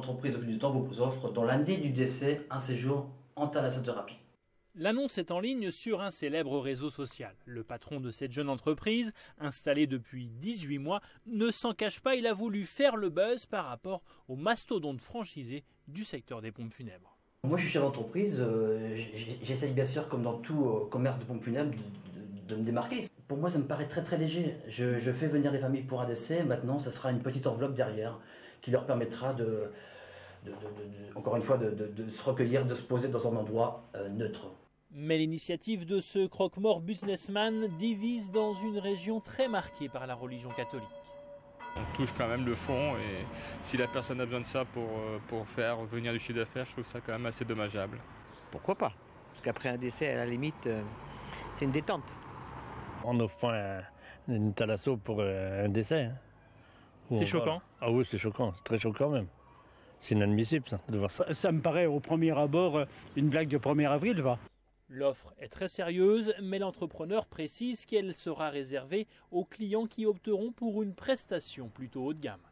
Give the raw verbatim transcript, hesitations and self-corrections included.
l'entreprise au fil du temps vous offre dans l'année du décès un séjour en thalassothérapie. L'annonce est en ligne sur un célèbre réseau social. Le patron de cette jeune entreprise, installée depuis dix-huit mois, ne s'en cache pas, il a voulu faire le buzz par rapport aux mastodontes franchisés du secteur des pompes funèbres. Moi je suis chef d'entreprise, euh, j'essaye bien sûr comme dans tout euh, commerce de pompes funèbres de, de, de me démarquer. Pour moi ça me paraît très très léger. Je, je fais venir les familles pour un décès, maintenant ça sera une petite enveloppe derrière qui leur permettra de, de, de, de, de encore une fois de, de, de se recueillir, de se poser dans un endroit euh, neutre. Mais l'initiative de ce croque-mort businessman divise dans une région très marquée par la religion catholique. On touche quand même le fond et si la personne a besoin de ça pour, pour faire venir du chiffre d'affaires, je trouve ça quand même assez dommageable. Pourquoi pas? Parce qu'après un décès, à la limite, euh, c'est une détente. On n'offre pas un, une thalasso pour un décès. Hein, c'est choquant? Ah oui, c'est choquant, c'est très choquant même. C'est inadmissible ça, de voir ça. ça. Ça me paraît au premier abord une blague de premier avril, va. L'offre est très sérieuse, mais l'entrepreneur précise qu'elle sera réservée aux clients qui opteront pour une prestation plutôt haut de gamme.